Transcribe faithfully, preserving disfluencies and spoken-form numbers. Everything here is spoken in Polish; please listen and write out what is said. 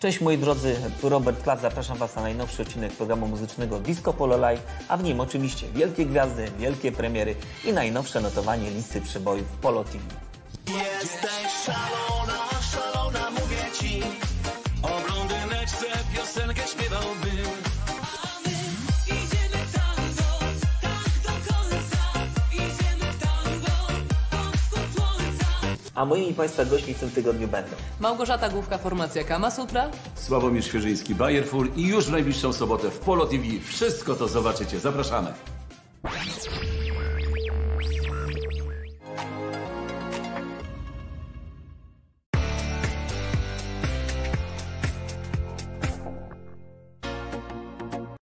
Cześć moi drodzy, tu Robert Klacz, zapraszam Was na najnowszy odcinek programu muzycznego Disco Polo Live, a w nim oczywiście wielkie gwiazdy, wielkie premiery i najnowsze notowanie listy przebojów Polo T V. Jesteś szalona, szalona, mówię ci. O blondyneczce piosenkę śpiewałbym. Idziemy tango, tak do końca. Idziemy tango, pod wschód słońca. A moimi Państwa gośćmi w tym tygodniu będą Małgorzata Główka, formacja Kama Sutra. Sławomir Świeżyński, Bayer Fur i już w najbliższą sobotę w Polo T V. Wszystko to zobaczycie. Zapraszamy.